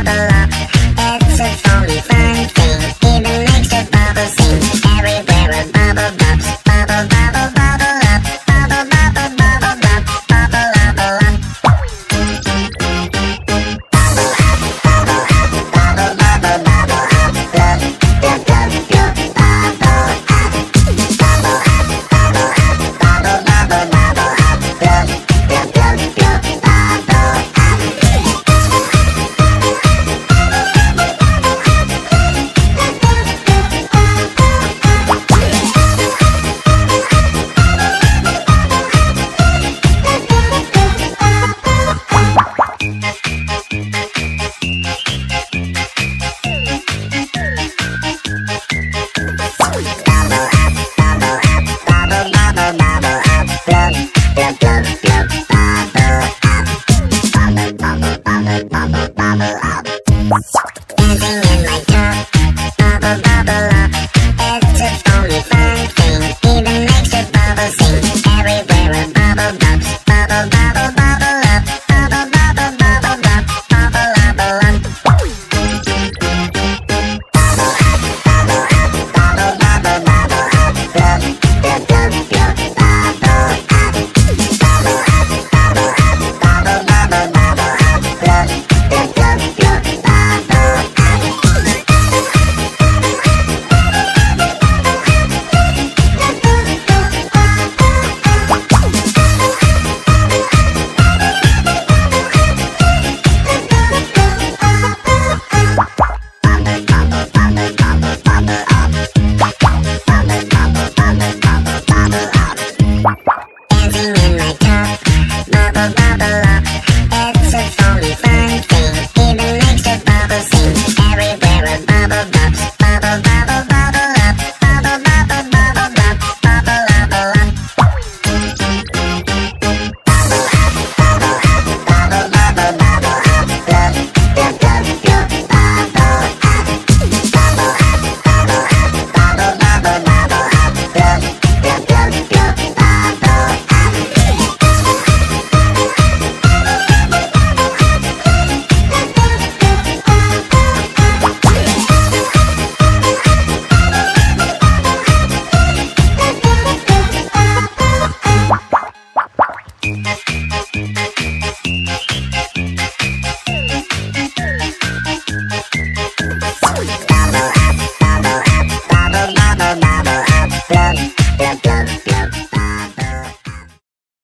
bubble up. It's a fun thing, even makes the bubble sing. Everywhere a bubble bubbles, bubble, bubble, bubble up. Bubble, bubble, bubble, bubble, bubble, bubble up. Bubble up, bubble up, bubble, bubble, bubble up. Blub, blub, blub, blub, bubble up. Bubble up, bubble up, bubble, bubble, bubble up. Blub, blub, blub, blub, bubble up. Bubble up. Dancing in my tub.